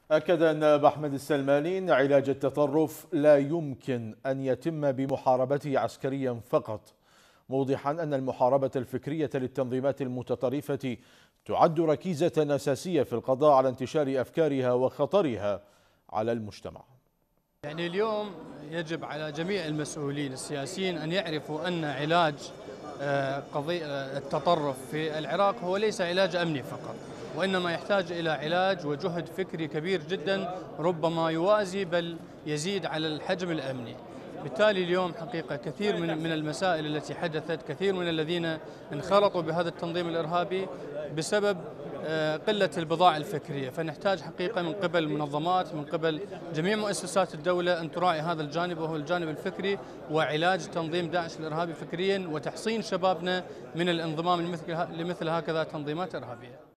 أكد النائب أحمد السلماني أن علاج التطرف لا يمكن أن يتم بمحاربته عسكريا فقط، موضحا أن المحاربة الفكرية للتنظيمات المتطرفة تعد ركيزة أساسية في القضاء على انتشار أفكارها وخطرها على المجتمع. يعني اليوم يجب على جميع المسؤولين السياسيين أن يعرفوا أن علاج قضية التطرف في العراق هو ليس علاج أمني فقط، وإنما يحتاج إلى علاج وجهد فكري كبير جدا، ربما يوازي بل يزيد على الحجم الأمني. بالتالي اليوم حقيقة كثير من المسائل التي حدثت، كثير من الذين انخرطوا بهذا التنظيم الإرهابي بسبب قلة البضاعة الفكرية، فنحتاج حقيقة من قبل المنظمات، من قبل جميع مؤسسات الدولة أن تراعي هذا الجانب، وهو الجانب الفكري وعلاج تنظيم داعش الإرهابي فكريا، وتحصين شبابنا من الانضمام لمثل هكذا تنظيمات إرهابية.